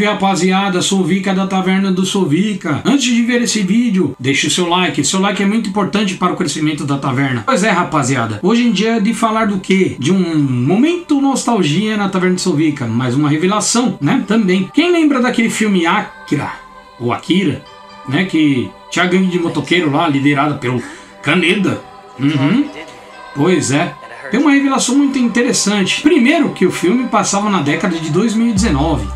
rapaziada, Sovica da Taverna do Sovica. Antes de ver esse vídeo, deixe o seu like. Seu like é muito importante para o crescimento da taverna. Pois é, rapaziada, hoje em dia é de falar do quê? De um momento nostalgia na Taverna do Sovica, mais uma revelação, né? Também. Quem lembra daquele filme Akira, ou Akira, né? Que tinha a gangue de motoqueiro lá, liderada pelo Kaneda. Pois é. Tem uma revelação muito interessante. Primeiro, que o filme passava na década de 2019.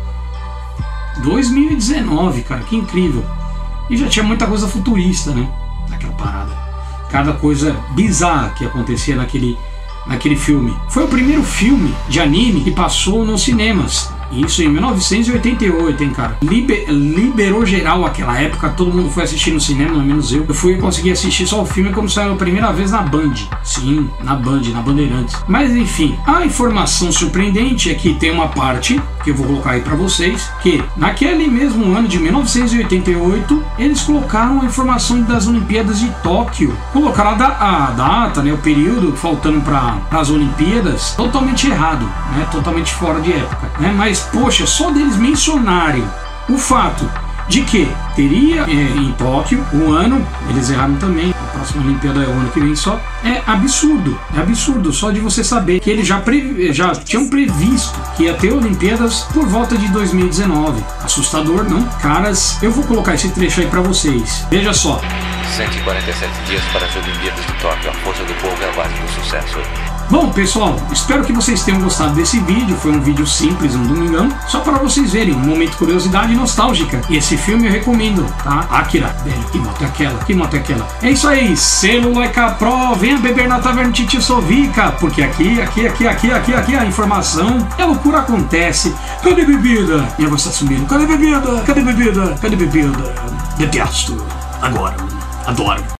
2019, cara, que incrível. E já tinha muita coisa futurista, né? Naquela parada. Cada coisa bizarra que acontecia naquele filme. Foi o primeiro filme de anime que passou nos cinemas. Isso em 1988, hein, cara? Liberou geral aquela época, todo mundo foi assistir no cinema, menos eu. Eu fui conseguir assistir só o filme quando saiu a primeira vez na Band. Sim, na Band, na Bandeirantes. Mas enfim, a informação surpreendente é que tem uma parte, que eu vou colocar aí pra vocês, que naquele mesmo ano de 1988, eles colocaram a informação das Olimpíadas de Tóquio. Colocaram a data, né, o período faltando para as Olimpíadas, totalmente errado, né, totalmente fora de época, né, mas poxa, só deles mencionarem o fato de que teria em Tóquio o ano, eles erraram também, a próxima Olimpíada é o ano que vem só, é absurdo só de você saber que eles já tinham previsto que ia ter Olimpíadas por volta de 2019. Assustador, não? Caras, eu vou colocar esse trecho aí pra vocês, veja só. 147 dias para as Olimpíadas de Tóquio, a força do povo é a base do sucesso. Bom, pessoal, espero que vocês tenham gostado desse vídeo. Foi um vídeo simples, um domingão, só para vocês verem, um momento de curiosidade nostálgica. E esse filme eu recomendo, tá? Akira, velho, que moto é aquela? Que moto é aquela? É isso aí, selo Laika Pro, venha beber na Taverna Titio Sovica, porque aqui a informação, a loucura acontece. Cadê bebida? E você sumindo, cadê bebida? Cadê bebida? Cadê bebida? Detesto, agora, adoro.